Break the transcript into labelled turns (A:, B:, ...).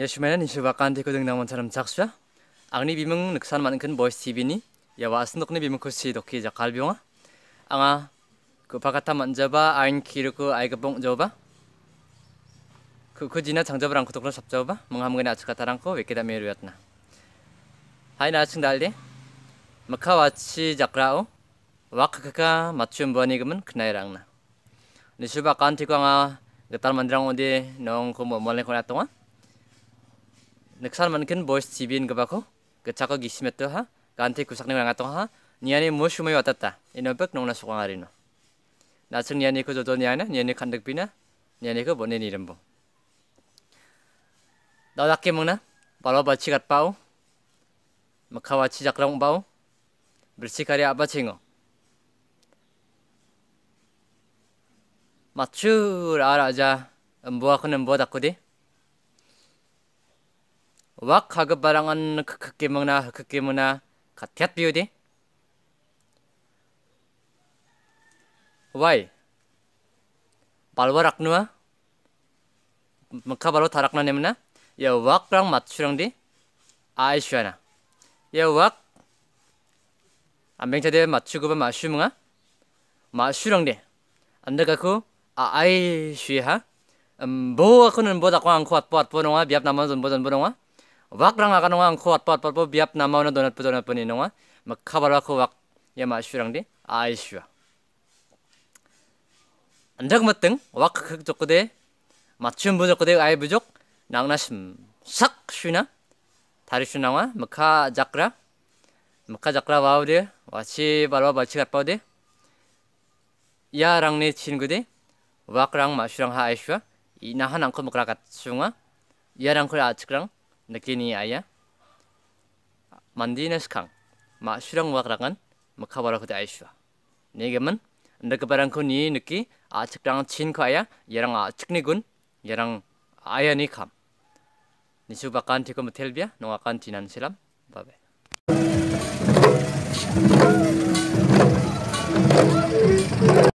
A: Yashmana ni shubakan te kudung namun saram saksha. Agni bimung nuksan mankan boys TV ni. Ya wasnuk ni bimung kusi doki jakal biunga. Anga kupakata manjaba ain kiruku ai gabung jawaba. Kujina 장접을 않고 독로 잡자봐. 멍함근에 아츠카타랑코 웨케다 메루였나. 하이나 아층 달리. 마카와치 작라오. 와카카카 맞춤 버니금은 그나이랑나. 니슈바 깐티광아 getar mandrang onde nong ko mo mole kona tonga neksan mankin boys tibin gabako gechako gismeto ha ganti kusak nang atong ha niani mo shumay watata inobek nong nasukang arino nasung niani ko jodo niana niani khandak pina niani ko bone ni rembo dawake mongna balo bachi gat pau makawachi jakrang bau bersikari aba chingo 맞추 알아자 뭐하고는 뭐다꾸디 왁 하급 바랑은 크게 먹나 크게 먹나 같얏 비우디 와이 발와락 누아 먹카 바로 타락나 내면나 야 왁랑 맞추랑디 아이슈아나 야왁 안뱅차대 맞추고 마슈뭉아 마슈랑디 안데가쿠 ai suy ha bo aku nun bo da kwang khot pot po nonga biap nama zon bo zon bo nonga wak rang aga nonga khot pot pot po biap nama na donat po donat po ni nonga makhabara ko wak ya ma syurang di ai syua andak mateng wak khak jokode 맞춤 부족ode ai bujuk nangna sak syuna tari syunawa makha jakra waude wachi balwa bachi gat paude ya rangni 친구데 왁랑 마슈랑 하아이슈아 이나한 앙코 먹라갓 숭아 야랑코 아츠크랑 느끼니 아야 만디네스캉 마슈랑 왁랑은 먹카바라 그대 아이슈아 네게만 느그바랑코 니 느끼 아츠크랑 친코 아야 야랑 아츠크니군 야랑 아야니 감 니슈바칸 티코 무텔비아 농아칸 티난 실람 바베